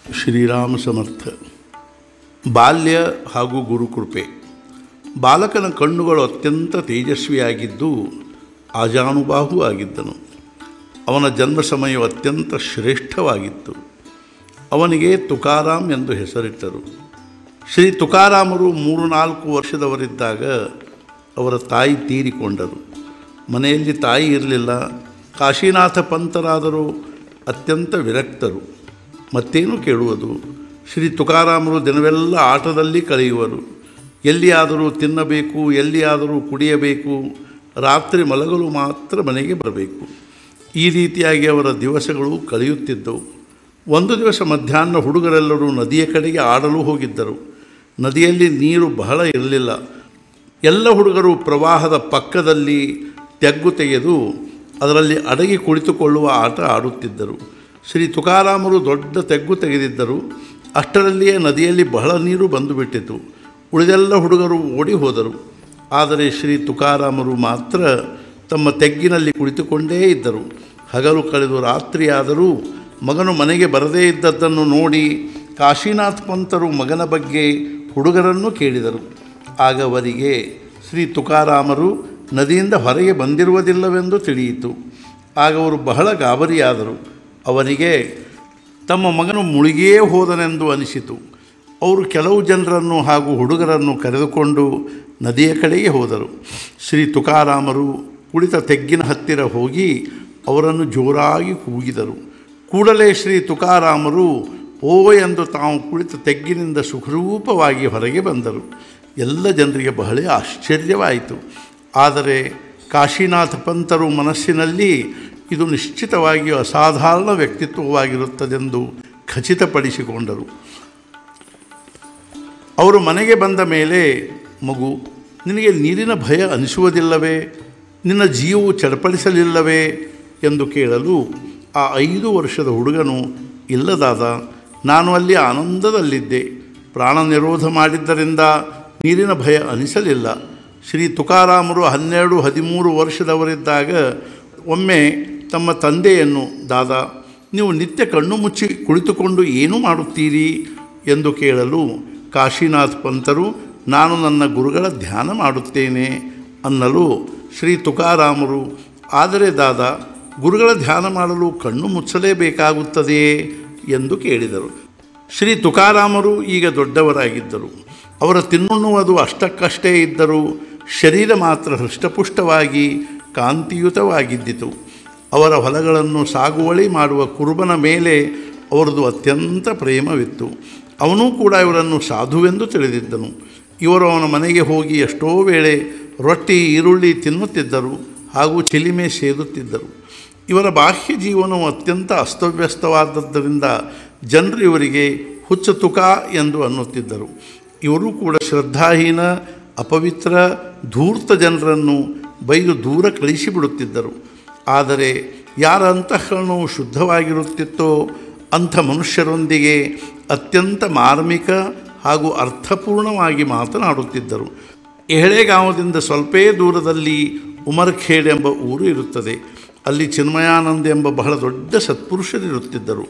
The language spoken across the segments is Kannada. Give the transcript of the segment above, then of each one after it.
ಶ್ರೀರಾಮ ಸಮರ್ಥ. ಬಾಲ್ಯ ಹಾಗೂ ಗುರುಕೃಪೆ. ಬಾಲಕನ ಕಣ್ಣುಗಳು ಅತ್ಯಂತ ತೇಜಸ್ವಿಯಾಗಿದ್ದು ಆಜಾನುಬಾಹು ಆಗಿದ್ದನು. ಅವನ ಜನ್ಮ ಸಮಯವು ಅತ್ಯಂತ ಶ್ರೇಷ್ಠವಾಗಿತ್ತು. ಅವನಿಗೆ ತುಕಾರಾಮ್ ಎಂದು ಹೆಸರಿಟ್ಟರು. ಶ್ರೀ ತುಕಾರಾಮರು 3-4 ವರ್ಷದವರಿದ್ದಾಗ ಅವರ ತಾಯಿ ತೀರಿಕೊಂಡರು. ಮನೆಯಲ್ಲಿ ತಾಯಿ ಇರಲಿಲ್ಲ. ಕಾಶೀನಾಥ ಪಂತರಾದರೂ ಅತ್ಯಂತ ವಿರಕ್ತರು. ಮತ್ತೇನು ಕೇಳುವುದು. ಶ್ರೀ ತುಕಾರಾಮರು ದಿನವೆಲ್ಲ ಆಟದಲ್ಲಿ ಕಳೆಯುವರು. ಎಲ್ಲಿಯಾದರೂ ತಿನ್ನಬೇಕು, ಎಲ್ಲಿಯಾದರೂ ಕುಡಿಯಬೇಕು, ರಾತ್ರಿ ಮಲಗಲು ಮಾತ್ರ ಮನೆಗೆ ಬರಬೇಕು. ಈ ರೀತಿಯಾಗಿ ಅವರ ದಿವಸಗಳು ಕಳೆಯುತ್ತಿದ್ದವು. ಒಂದು ದಿವಸ ಮಧ್ಯಾಹ್ನ ಹುಡುಗರೆಲ್ಲರೂ ನದಿಯ ಕಡೆಗೆ ಆಡಲು ಹೋಗಿದ್ದರು. ನದಿಯಲ್ಲಿ ನೀರು ಬಹಳ ಇರಲಿಲ್ಲ. ಎಲ್ಲ ಹುಡುಗರು ಪ್ರವಾಹದ ಪಕ್ಕದಲ್ಲಿ ತೆಗ್ಗು ತೆಗೆದು ಅದರಲ್ಲಿ ಅಡಗಿ ಕುಳಿತುಕೊಳ್ಳುವ ಆಟ ಆಡುತ್ತಿದ್ದರು. ಶ್ರೀ ತುಕಾರಾಮರು ದೊಡ್ಡ ತೆಗ್ಗು ತೆಗೆದಿದ್ದರು. ಅಷ್ಟರಲ್ಲಿಯೇ ನದಿಯಲ್ಲಿ ಬಹಳ ನೀರು ಬಂದುಬಿಟ್ಟಿತು. ಉಳಿದೆಲ್ಲ ಹುಡುಗರು ಓಡಿ ಹೋದರು. ಆದರೆ ಶ್ರೀ ತುಕಾರಾಮರು ಮಾತ್ರ ತಮ್ಮ ತೆಗ್ಗಿನಲ್ಲಿ ಕುಳಿತುಕೊಂಡೇ ಇದ್ದರು. ಹಗಲು ಕಳೆದು ರಾತ್ರಿಯಾದರೂ ಮಗನು ಮನೆಗೆ ಬರದೇ ಇದ್ದದ್ದನ್ನು ನೋಡಿ ಕಾಶೀನಾಥ ಪಂತರು ಮಗನ ಬಗ್ಗೆ ಹುಡುಗರನ್ನು ಕೇಳಿದರು. ಆಗ ಅವರಿಗೆ ಶ್ರೀ ತುಕಾರಾಮರು ನದಿಯಿಂದ ಹೊರಗೆ ಬಂದಿರುವುದಿಲ್ಲವೆಂದು ತಿಳಿಯಿತು. ಆಗ ಅವರು ಬಹಳ ಗಾಬರಿಯಾದರು. ಅವರಿಗೆ ತಮ್ಮ ಮಗನು ಮುಳುಗಿಯೇ ಹೋದನೆಂದು ಅನಿಸಿತು. ಅವರು ಕೆಲವು ಜನರನ್ನು ಹಾಗೂ ಹುಡುಗರನ್ನು ಕರೆದುಕೊಂಡು ನದಿಯ ಕಡೆಗೆ ಹೋದರು. ಶ್ರೀ ತುಕಾರಾಮರು ಕುಳಿತ ತೆಗ್ಗಿನ ಹತ್ತಿರ ಹೋಗಿ ಅವರನ್ನು ಜೋರಾಗಿ ಕೂಗಿದರು. ಕೂಡಲೇ ಶ್ರೀ ತುಕಾರಾಮರು ಓ ಎಂದು ತಾವು ಕುಳಿತ ತೆಗ್ಗಿನಿಂದ ಸುಖರೂಪವಾಗಿ ಹೊರಗೆ ಬಂದರು. ಎಲ್ಲ ಜನರಿಗೆ ಬಹಳ ಆಶ್ಚರ್ಯವಾಯಿತು. ಆದರೆ ಕಾಶೀನಾಥ ಪಂತರು ಮನಸ್ಸಿನಲ್ಲಿ ಇದು ನಿಶ್ಚಿತವಾಗಿಯೂ ಅಸಾಧಾರಣ ವ್ಯಕ್ತಿತ್ವವಾಗಿರುತ್ತದೆಂದು ಖಚಿತಪಡಿಸಿಕೊಂಡರು. ಅವರು ಮನೆಗೆ ಬಂದ ಮೇಲೆ, ಮಗು, ನಿನಗೆ ನೀರಿನ ಭಯ ಅನಿಸುವುದಿಲ್ಲವೇ? ನಿನ್ನ ಜೀವವು ಚಡಪಡಿಸಲಿಲ್ಲವೇ ಎಂದು ಕೇಳಲು ಆ 5 ವರ್ಷದ ಹುಡುಗನು, ಇಲ್ಲದಾದ, ನಾನು ಅಲ್ಲಿ ಆನಂದದಲ್ಲಿದ್ದೆ. ಪ್ರಾಣ ನಿರೋಧ ಮಾಡಿದ್ದರಿಂದ ನೀರಿನ ಭಯ ಅನಿಸಲಿಲ್ಲ. ಶ್ರೀ ತುಕಾರಾಮರು 12-13 ವರ್ಷದವರಿದ್ದಾಗ ಒಮ್ಮೆ ತಮ್ಮ ತಂದೆಯನ್ನು, ದಾದಾ, ನೀವು ನಿತ್ಯ ಕಣ್ಣು ಮುಚ್ಚಿ ಕುಳಿತುಕೊಂಡು ಏನು ಮಾಡುತ್ತೀರಿ ಎಂದು ಕೇಳಲು ಕಾಶೀನಾಥ ಪಂತರು, ನಾನು ನನ್ನ ಗುರುಗಳ ಧ್ಯಾನ ಮಾಡುತ್ತೇನೆ ಅನ್ನಲು ಶ್ರೀ ತುಕಾರಾಮರು, ಆದರೆ ದಾದಾ, ಗುರುಗಳ ಧ್ಯಾನ ಮಾಡಲು ಕಣ್ಣು ಮುಚ್ಚಲೇಬೇಕಾಗುತ್ತದೆಯೇ ಎಂದು ಕೇಳಿದರು. ಶ್ರೀ ತುಕಾರಾಮರು ಈಗ ದೊಡ್ಡವರಾಗಿದ್ದರು. ಅವರ ತಿನ್ನುವುದು ಅಷ್ಟಕ್ಕಷ್ಟೇ ಇದ್ದರೂ ಶರೀರ ಮಾತ್ರ ಹೃಷ್ಟಪುಷ್ಟವಾಗಿ ಕಾಂತಿಯುತವಾಗಿದ್ದಿತು. ಅವರ ಹೊಲಗಳನ್ನು ಸಾಗುವಳಿ ಮಾಡುವ ಕುರುಬನ ಮೇಲೆ ಅವರದು ಅತ್ಯಂತ ಪ್ರೇಮವಿತ್ತು. ಅವನೂ ಕೂಡ ಇವರನ್ನು ಸಾಧುವೆಂದು ತಿಳಿದಿದ್ದನು. ಇವರು ಅವನ ಮನೆಗೆ ಹೋಗಿ ಎಷ್ಟೋ ವೇಳೆ ರೊಟ್ಟಿ ಈರುಳ್ಳಿ ತಿನ್ನುತ್ತಿದ್ದರು ಹಾಗೂ ಚಿಲಿಮೆ ಸೇದುತ್ತಿದ್ದರು. ಇವರ ಬಾಹ್ಯ ಜೀವನವು ಅತ್ಯಂತ ಅಸ್ತವ್ಯಸ್ತವಾದದ್ದರಿಂದ ಜನರು ಇವರಿಗೆ ಹುಚ್ಚ ತುಕ ಎಂದು ಅನ್ನುತ್ತಿದ್ದರು. ಇವರು ಕೂಡ ಶ್ರದ್ಧಾಹೀನ, ಅಪವಿತ್ರ, ಧೂರ್ತ ಜನರನ್ನು ಬೈದು ದೂರ ಕಳಿಸಿಬಿಡುತ್ತಿದ್ದರು. ಆದರೆ ಯಾರ ಅಂತಃಕರಣವು ಶುದ್ಧವಾಗಿರುತ್ತಿತ್ತೋ ಅಂಥ ಮನುಷ್ಯರೊಂದಿಗೆ ಅತ್ಯಂತ ಮಾರ್ಮಿಕ ಹಾಗೂ ಅರ್ಥಪೂರ್ಣವಾಗಿ ಮಾತನಾಡುತ್ತಿದ್ದರು. ಎಹಳೆಗಾಂವದಿಂದ ಸ್ವಲ್ಪೇ ದೂರದಲ್ಲಿ ಉಮರ್ಖೇಡ್ ಎಂಬ ಊರು ಇರುತ್ತದೆ. ಅಲ್ಲಿ ಚಿನ್ಮಯಾನಂದ ಎಂಬ ಬಹಳ ದೊಡ್ಡ ಸತ್ಪುರುಷರಿರುತ್ತಿದ್ದರು.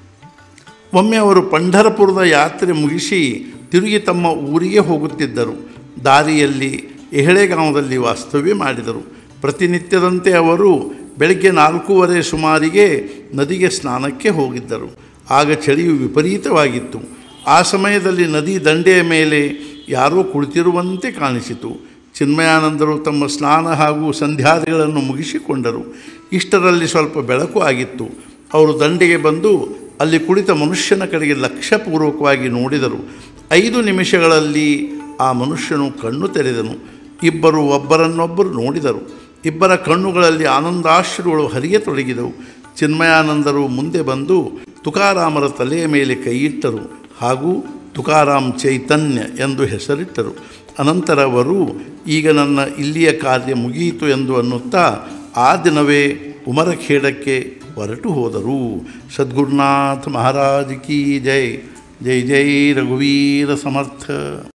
ಒಮ್ಮೆ ಅವರು ಪಂಢರಪುರದ ಯಾತ್ರೆ ಮುಗಿಸಿ ತಿರುಗಿ ತಮ್ಮ ಊರಿಗೆ ಹೋಗುತ್ತಿದ್ದರು. ದಾರಿಯಲ್ಲಿ ಎಹಳೆಗಾಂವದಲ್ಲಿ ವಾಸ್ತವ್ಯ ಮಾಡಿದರು. ಪ್ರತಿನಿತ್ಯದಂತೆ ಅವರು ಬೆಳಗ್ಗೆ 4:15 ಸುಮಾರಿಗೆ ನದಿಗೆ ಸ್ನಾನಕ್ಕೆ ಹೋಗಿದ್ದರು. ಆಗ ಚಳಿಯು ವಿಪರೀತವಾಗಿತ್ತು. ಆ ಸಮಯದಲ್ಲಿ ನದಿ ದಂಡೆಯ ಮೇಲೆ ಯಾರೋ ಕುಳಿತಿರುವಂತೆ ಕಾಣಿಸಿತು. ಚಿನ್ಮಯಾನಂದರು ತಮ್ಮ ಸ್ನಾನ ಹಾಗೂ ಸಂಧ್ಯಾದಿಗಳನ್ನು ಮುಗಿಸಿಕೊಂಡರು. ಇಷ್ಟರಲ್ಲಿ ಸ್ವಲ್ಪ ಬೆಳಕು ಆಗಿತ್ತು. ಅವರು ದಂಡೆಗೆ ಬಂದು ಅಲ್ಲಿ ಕುಳಿತ ಮನುಷ್ಯನ ಕಡೆಗೆ ಲಕ್ಷ್ಯಪೂರ್ವಕವಾಗಿ ನೋಡಿದರು. 5 ನಿಮಿಷಗಳಲ್ಲಿ ಆ ಮನುಷ್ಯನು ಕಣ್ಣು ತೆರೆದನು. ಇಬ್ಬರು ಒಬ್ಬರನ್ನೊಬ್ಬರು ನೋಡಿದರು. ಇಬ್ಬರ ಕಣ್ಣುಗಳಲ್ಲಿ ಆನಂದಾಶ್ರುಗಳು ಹರಿಯತೊಡಗಿದವು. ಚಿನ್ಮಯಾನಂದರು ಮುಂದೆ ಬಂದು ತುಕಾರಾಮರ ತಲೆಯ ಮೇಲೆ ಕೈಯಿಟ್ಟರು ಹಾಗೂ ತುಕಾರಾಮ್ ಚೈತನ್ಯ ಎಂದು ಹೆಸರಿಟ್ಟರು. ಅನಂತರ ಅವರು, ಈಗ ನನ್ನ ಇಲ್ಲಿಯ ಕಾರ್ಯ ಮುಗಿಯಿತು ಎಂದು ಅನ್ನುತ್ತಾ ಆ ದಿನವೇ ಉಮರಖೇಡಕ್ಕೆ ಹೊರಟು ಹೋದರು. ಸದ್ಗುರುನಾಥ ಮಹಾರಾಜ್ ಕಿ ಜೈ. ಜೈ ಜೈ ರಘುವೀರ ಸಮರ್ಥ.